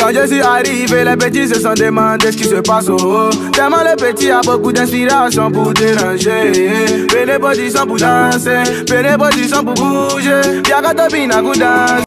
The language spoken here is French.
Quand je suis arrivé, les petits se sont demandé ce qui se passe au haut. Tellement le petit a beaucoup d'inspiration pour déranger. Fais les body sont pour danser, fais les body sont pour bouger. Y'a qu'à te bina pour danser.